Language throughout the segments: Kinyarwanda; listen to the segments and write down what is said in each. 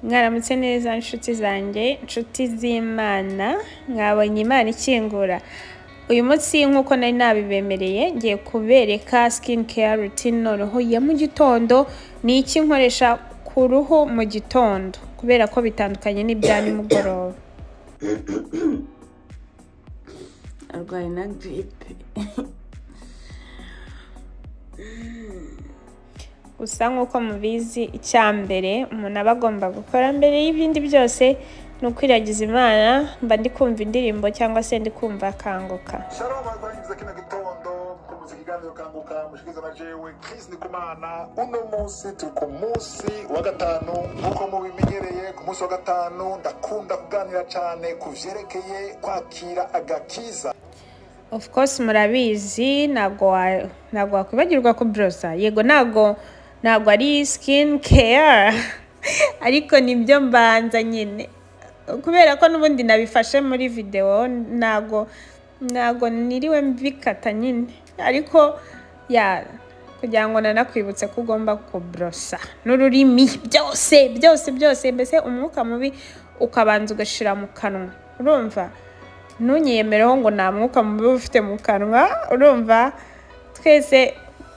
Mwaramutse neza inshuti zanjye, inshuti z'Imana, mwabonye Imana ikingura. Uyu munsi nkuko nari nabibemereye ngiye kubereka skin care routine noneho ya mu gitondo. Ni iki nkoresha ku ruhu mu gitondo kubera ko bitandukanye n'ibya nimugoroba. Arwaye na grippe. Gusa nkuko mubizi icyambere umuntu aba agomba gukora mbere y'ibindi byose ni ukwiragiza Imana. Mba ndi kumva indirimbo cyangwa se ndi kumva kanguka. Shalom abagize kino gitondo mukomeze ikiganiro kanguka mushikiza na jewe Chris Ndikumana. Uno munsi turi ku munsi wa gatanu nkuko mubimenyereye. Ku munsi wa gatanu ndakunda kuganira cyane ku vyerekeye kwakira agakiza. Of course murabizi ntabwo wakwibagirwa ku brosa. Yego ntabwo ari skin care ariko nibyo mbanza nyine kubera ko nubundi nabifashe muri video. Ntabwo niriwe mbikata nyine ariko kugira ngo nanakwibutse ko ugomba kubrosa n'ururimi byose mbese umwuka mubi ukabanza ugashira mu kanwa. Urumva ntunyemereho ngo nta mwuka mubi ufite mu kanwa. Urumva twese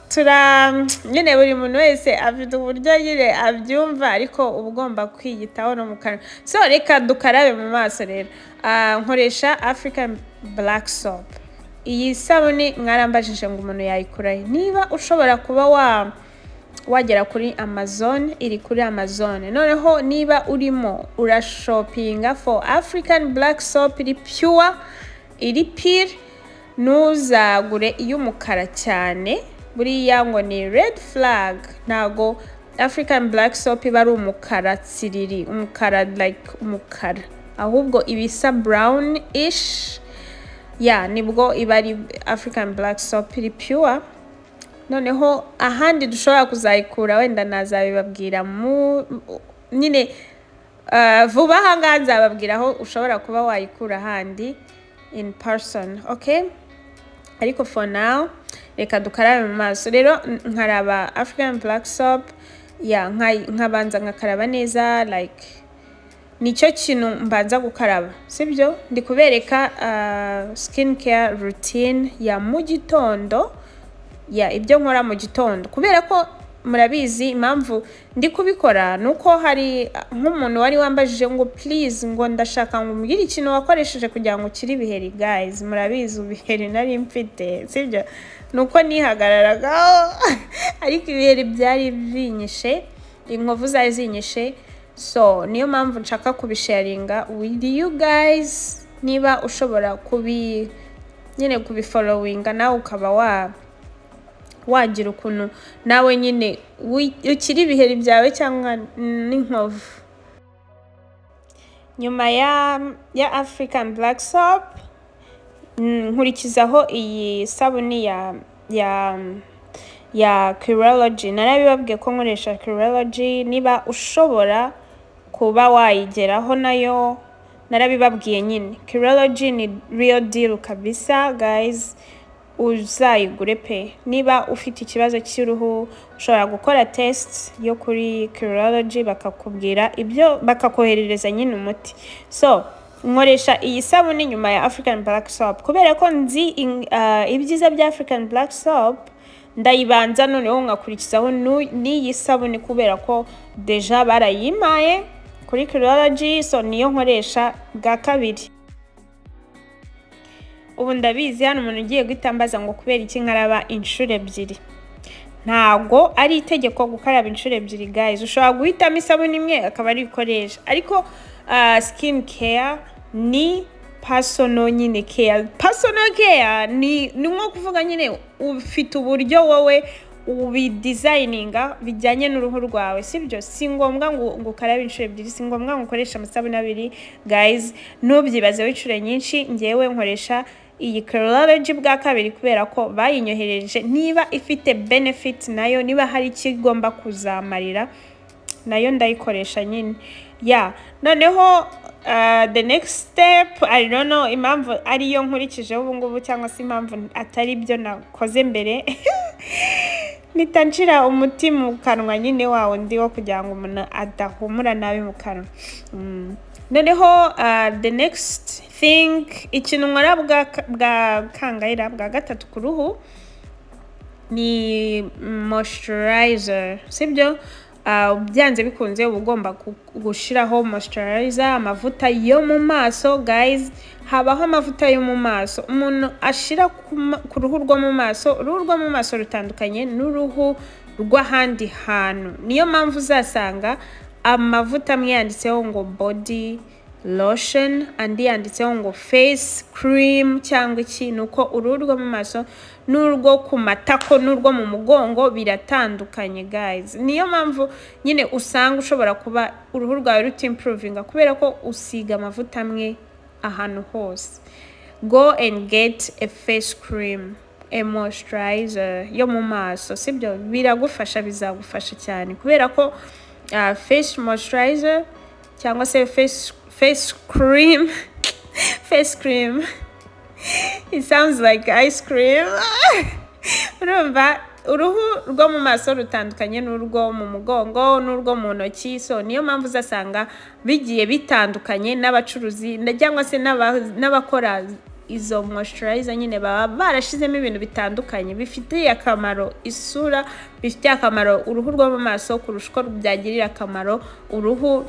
nyine buri muntu wese afite uburyo nyine abyumva ariko uba ugomba kwiyitaho no mu kanwa. So reka dukarabe mu maso rero. Nkoresha African black soap. Iyi sabuni mwarambajije ngo umuntu yayikurahe. Niba ushobora kuba wagera kuri Amazon, iri kuri Amazon. Noneho niba urimo urashopinga for African black soap iri pure, iri pure, ntuzagure iy'umukara cyane. Buriya ngo ni red flag. Ntago African black soap iba ari umukara tsiriri, umukara like umukara, ahubwo ibisa brownish. Nibwo iba ari African black soap iri pure. Noneho ahandi dushobora kuzayikura wenda nazabibabwira nyine vuba ahangaha nzababwira aho ushobora kuba wayikura ahandi in person, okay? Ariko for now reka dukarabe mu maso. Rero nkaraba African black soap, nkabanza ngakaraba neza, like nicyo kintu mbanza gukaraba, sibyo? Ndi kubereka skin care routine ya mu gitondo, ibyo nkora mu gitondo kubera ko murabizi impamvu ndi kubikora nuko hari nk'umuntu wari wambajije ngo please ngo ndashaka ngo mbwire ikintu wakoresheje kugira ngo ukire ibiheri. Guys, murabizi ibiheri nari mfite, sibyo? Nuko nihagararaga ariko ibiheri byari binyishe, inkovu zari zinyishe. So niyo mpamvu nshaka kubisharinga with you guys. Niba ushobora kubifollowinga nawe ukaba wagira ukuntu nawe nyine ukiri ibiheri byawe cyangwa n'inkovu. Nyuma ya African black soap nkurikizaho iyi sabuni ya Curology. Narabibabwiye ko nkoresha Curology. Niba ushobora kuba wayigeraho nayo narabibabwiye nyine. Curology ni real deal kabisa guys, uzayigure pe. Niba ufite ikibazo cy'uruhu ushobora gukora test yo kuri Curology bakakubwira ibyo, bakakoherereza nyine umuti. So nkoresha iyi sabuni nyuma ya African black soap kubera ko nzi ibyiza bya African black soap. Ndayibanza noneho ngakurikizaho n'iyi sabuni kubera ko deja barayimaye kuri Curology. So niyo nkoresha bwa kabiri. Ubu ndabizi hano umuntu ugiye gutambaza ngo kubera iki nkaraba inshuro ebyiri. Ntago ari itegeko gukaraba inshuro ebyiri guys. Ushobora guhitamo isabuni imwe akaba ari ikoresha, ariko skin care ni personal nyine care. Personal care ni nko kuvuga nyine ufite uburyo wowe ubidesigninga bijyanye n'uruhu rwawe, sibyo? Si ngombwa ngo ukarabe inshuro ebyiri, si ngombwa ngo ukoresha amasabuni abiri guys. Ntubyibaze w'inshuro nyinshi. Ngewe nkoresha iyi Curology bwa kabiri kubera ko bayinyohereje. Niba ifite benefit nayo, niba hari ikigomba kuzamarira nayo ndayikoresha nyine. Noneho the next step, I don't know impamvu ariyo nkurikije ubu ngubu cyangwa se impamvu atari byo nakoze mbere. nitanshira umuti mu kanwa nyine wawo ndi wo kugira ngo umuntu adahumura nabi mu kanwa. Noneho the next thing ikintu nkora bwa kangaira bwa gatatu ku ruhu ni moisturizer, sibyo? Byanze bikunze ugomba gushiraho moisturizer, amavuta yo mu maso. Guys, habaho amavuta yo mu maso umuntu ashira ku ruhu rwo mu maso. Uruhu rwo mu maso rutandukanye n'uruhu rw'ahandi hantu, niyo mpamvu uzasanga amavuta amwe yanditseho ngo body lotion, andi yanditseho ngo face cream cyangwa iki. Nuko uruhu rwo mu maso n'urwo ku matako n'urwo mu mugongo biratandukanye guys. Niyo mpamvu nyine usanga ushobora kuba uruhu rwawe rutimprovinga kubera ko usiga amavuta amwe ahantu hose. Go and get a face cream, a moisturizer yo mu maso, sibyo? Biragufasha, bizagufasha cyane kubera ko face moisturizer cyangwa se face cream face cream it sounds like ice cream. Urumva uruhu rwo mu maso rutandukanye n'urwo mu mugongo n'urwo mu ntoki. So niyo mpamvu uzasanga bigiye bitandukanye n'abacuruzi cyangwa se n'abakora izo moisturizer nyine baba barashizemo ibintu bitandukanye bifitiye akamaro isura, bifitiye akamaro uruhu rwo mu maso kurusha uko byagirira akamaro uruhu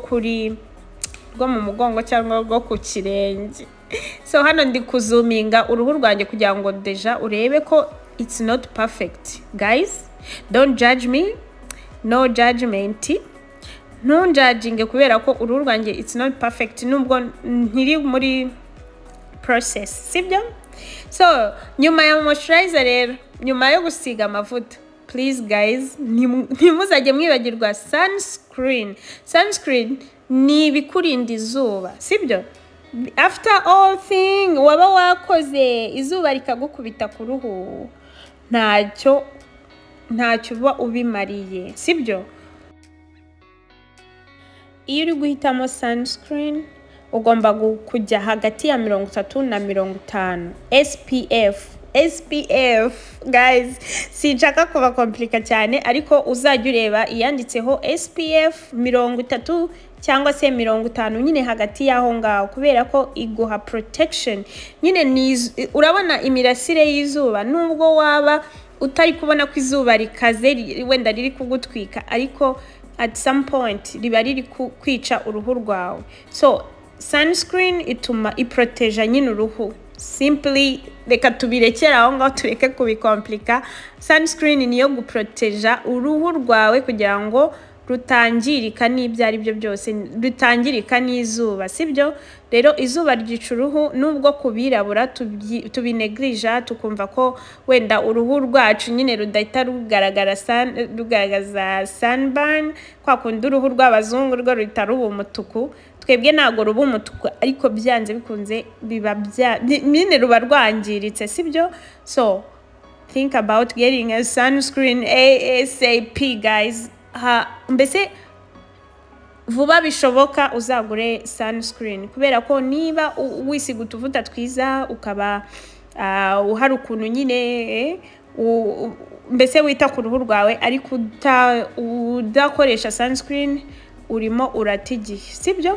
rwo mu mugongo cyangwa rwo ku kirenge. So hano ndi kuzuminga uruhu rwanjye kugira ngo deja urebe ko it's not perfect. Guys, don't judge me, no judgment. Ntunjudginge kubera ko uruhu rwanjye it's not perfect nubwo nkiri muri process, sibyo? So nyuma ya moisturizer rero, nyuma yo gusiga amavuta, please guys, ntimuzajye mwibagirwa sunscreen. Sunscreen ni bikurinda izuba, sibyo? After all thing waba wakoze izuba rikagukubita ku ruhu, ntacyo uba ubimariye, sibyo? Iyo uri guhitamo sunscreen ugomba kujya hagati ya 30 na 50 SPF. Guys, sinshaka kuba komplika cyane ariko uzajya ureba iyanditseho SPF 30 cyangwa se 50 nyine hagati yaho ngaho kubera ko iguha protection. Nyine urabona imirasire y'izuba nubwo waba utari kubona ko izuba rikaze wenda riri kugutwika ariko at some point riba riri kwica uruhu rwawe. So sunscreen ituma iproteja nyine uruhu. Simply reka tubirekera aho ngaho tureke kubikomplika. Sunscreen niyo guproteja uruhu rwawe kugira ngo rutangirika n'ibyo ari byo byose, rutangirika n'izuba, sibyo? Rero izuba ryica uruhu nubwo kubirabura tubineglija tukumva ko wenda uruhu rwacu nyine rudahita rugaragaza sunburn kwa kundi uruhu rw'abazungu rwo ruhita ruba umutuku. Twebwe ntago ruba umutuku ariko byanze bikunze biba nyine ruba rwangiritse, sibyo? So think about getting a sunscreen ASAP guys. Mbese vuba bishoboka uzagure sunscreen kubera ko niba wisiga utuvuta twiza ukaba uhari ukuntu nyine mbese wita ku ruhu rwawe ariko udakoresha sunscreen urimo uratigiye, sibyo?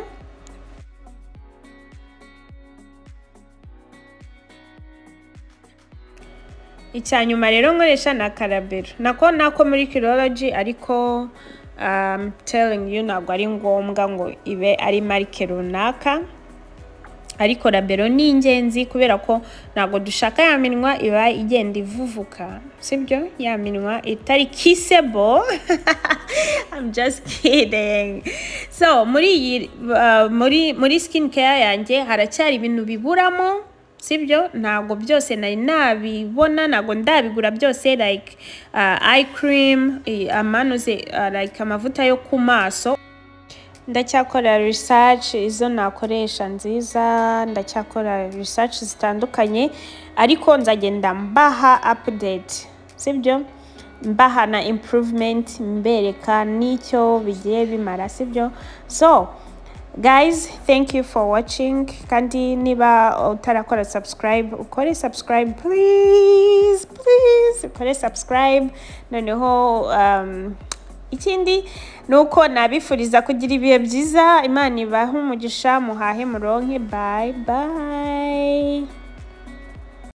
Icyanyuma rero nkoresha na karabero nako muri kirology ariko telling you ntabwo ari ngombwa ngo ibe ari marike runaka ariko rabero ni ingenzi kubera ko ntabwo dushaka ya minwa iba igenda ivuvuka, sibyo? Ya minwa itari kissable. I'm just kidding. So muri skin care yanjye haracyari ibintu biburamo, sibyo? Ntabwo byose nari nabibona, ntabwo ndabigura byose like eye cream, amanuze like amavuta yo ku maso. Ndacyakora research izo nakoresha nziza, ndacyakora research zitandukanye ariko nzagenda mbaha update, sibyo? Mbaha na improvement mbereka nicyo bigiye bimara, sibyo? So guys, thank you for watching. Kandi niba utarakora subscribe, ukore subscribe please. mukore subscribe noneho ikindi nuko nabifuriza kugira ibihe byiza Imana ibahe umugisha muhahe muronke bye bye